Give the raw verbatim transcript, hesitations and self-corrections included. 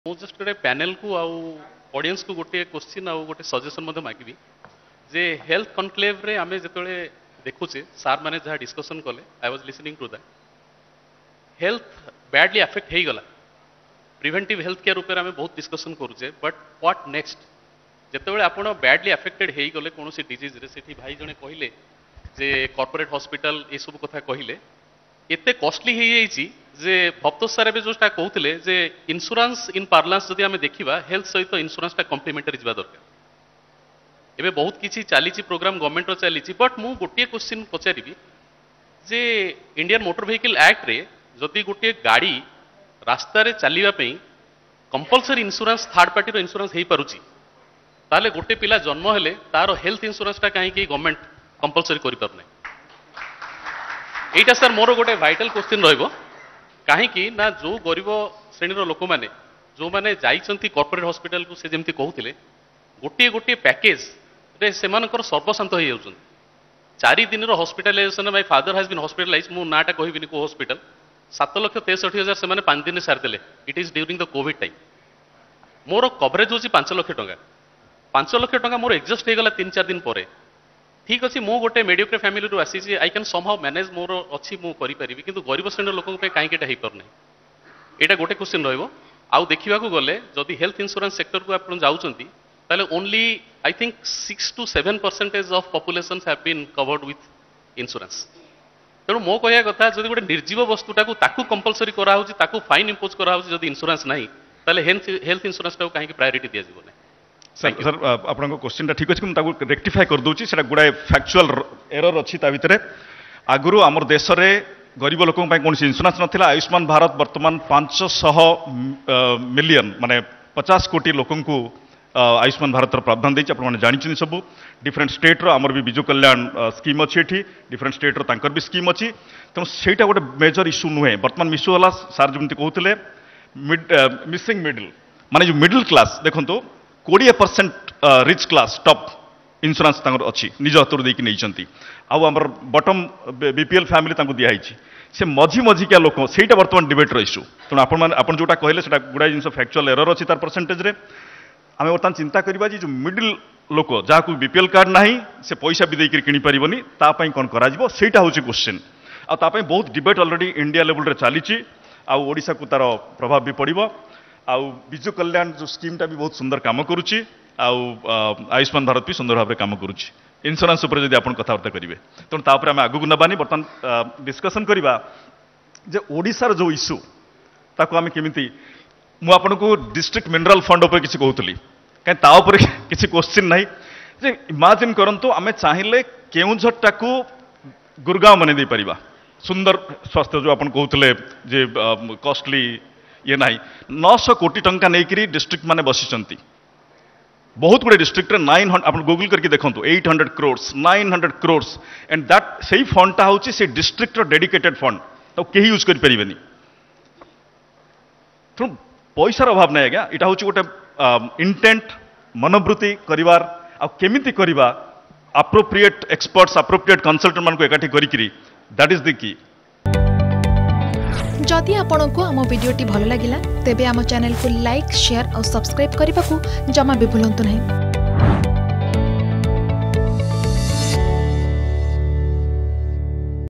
मु जस्ट गोटे पैनल को आउ ऑडियंस को गोटे क्वेश्चन आउ गोटे सजेशन मध्य मागिबी जे हेल्थ कॉन्क्लेव रे आमे जतले देखुचे सार माने जहाँ डिस्कशन कले I was listening to that health badly affect हो गला प्रिवेंटिव हेल्थ केयर ऊपर आमे बहुत डिस्कशन करूचे बट व्हाट नेक्स्ट जेतेबेले आपण बैडली अफेक्टेड हो गले कौन सी डिजीज रे सेठी भाई जने कहले जे कॉर्पोरेट हॉस्पिटल ये सब कथा कहले एते कॉस्टली हो जाइए जे भक्तोष सारे जोटा कहते जे इंश्योरेंस इन पार्लांस जदि आमे देखिबा हेल्थ सहित इंश्योरेंस टा कॉम्प्लीमेंटरी जबा दरकार एबे बहुत किछि चली प्रोग्राम गवर्नमेंट रो चली बट मु गोटे क्वेश्चन पचारिबी जे इंडियन मोटर व्हीकल एक्ट रे जदि गोटे गाड़ी रास्ता रे चलिबा पई कंपलसरी इंश्योरेंस थर्ड पार्टी रो इंश्योरेंस हेई पारुची ताले गोटे पिला जन्म हेले तार हेल्थ इंश्योरेंस टा काहे कि गवर्नमेंट कंपलसरी करि पारने एटा सर मोर गोटे वाइटल क्वेश्चन रहइबो कहीं ना जो गरीब श्रेणी लोक मैंने जो मैंने जाइछंती कॉर्पोरेट हॉस्पिटल को से जमती कहते गोटे गोटे पैकेज रे सेमानकर सर्वशांत हो जाउछन चारि दिन रो hospitalization my father has been hospitalize मु नाटा कहबिनी को हॉस्पिटल सात लक्ष तेसठी हजार से माने पांच दिन सार देले it is during the COVID time more coverage होची पांच लक्ष टंका पांच लक्ष टंका मोर एडजस्ट हो गला तीन चार दिन पर ठीक अच्छे मु गोटे मेडियोक्रे फैमिली रू आसी I can somehow manage more अच्छी मु करि परिबी किंतु गरीब श्रेणी लोक पे काहे केटा हे परने एटा गोटे क्वेश्चन रहइबो आउ देखिबा को गले जदि हेल्थ इंश्योरेंस सेक्टर को आपण जाउचंती ताले only I think six two seven percentage of population have been covered with insurance तेणु मो कहया कथा जदि गोटे निर्जीव वस्तुटा को ताकू कंपलसरी करा होची ताकू फाइन इंपोज करा होची जदि इंश्योरेंस नाही ताले हेल्थ हेल्थ इंश्योरेंस टा काहे प्रायोरिटी दिया जीवो नै सर सर आपन क्वेश्चन टा ठीक अछि मुझे रेक्टिफाई कर दूची सेटा गुडा फैक्चुअल एरर अछि ता भितरे आगुरु हमर देश रे गरीब लोकन पय कोन इंश्योरेंस नथिला आयुष्मान भारत वर्तमान पाँच सौ मिलियन माने पचास कोटी लोकन को आयुष्मान भारत प्रावधान देछि आपन माने जानि सब डिफरेंट स्टेट रो हमर भी बिजु कल्याण स्कीम अछि एठी डिफरेंट स्टेट रो तांकर भी स्कीम अछि त सेटा गोटे मेजर इश्यू नुहे वर्तमान मिसु वाला सार जमति कहउतले मिड मिसिंग मिडिल माने जो मिडिल क्लास देखंतो बीस percent rich class top insurance अच्छी निज हाथ देकी नहीं आमर बटम बीपीएल फैमिली दिखाई से मझी मझिका लोक सहीटा बर्तमान डिबेट इश्यू तेणु आप जोटा कहले गुड़ा जिन फैक्चुअल एरर अच्छी तार परसेंटेज रे आम बर्तमान चिंता करवा जो मिडिल लोक जहाँ बीपीएल कार्ड ना से पैसा भी देकर किनी पारिबनी तापाई कौन करा सेटा हूँ क्वेश्चन आपाई बहुत डिबेट ऑलरेडी इंडिया लेवल चली आशा को तार प्रभाव भी पड़ो आउ बिजु कल्याण जो स्कीम टा भी बहुत सुंदर काम करुच्ची आयुष्मान भारत भी सुंदर भाव काम करुच्ची इंश्योरेंस उपर जदि आपण कथबार्ता करेंगे तेणु तापर आम आगू नबानी बर्तमान डिस्कसन करवा जे ओडिशार जो इश्यू ताको आम केमिति मु आपन को डिस्ट्रिक्ट मिनरल फंड उपर किसी कहूली कहीं ता उपर किसी क्वेश्चन नहीं जे इमेजिन करंतु आमे चाहिए केउझर टाकू गुरगांव बने दे परिबा सुंदर स्वास्थ्य जो आपन कहूले जे कॉस्टली ये ना नौ सौ कोटी टंका नहीं डिस्ट्रिक्ट माने बसी बहुत गुड़े डिस्ट्रिक्ट नाइन हंड्रेड गूगल करके देखो eight hundred crores nine hundred crores and that से फंडटा हूँ से डिस्ट्रिक्ट डेडिकेटेड फंड तो कहीं यूज करें तेणु पैसार अभाव नहीं आज्ञा यहाँ हूँ गोटे इंटेंट मनोवृत्ति करिवार आ केमिति करिवा अप्रोप्रिएट एक्सपर्ट्स अप्रोप्रिएट कंसल्टेंट मान को एकाठी करी दैट इज द की जदि आपंक आम भिडी भल लगा तेब आम चैनल को लाइक शेयर और सब्सक्राइब करने को जमा भी भूलु नहीं।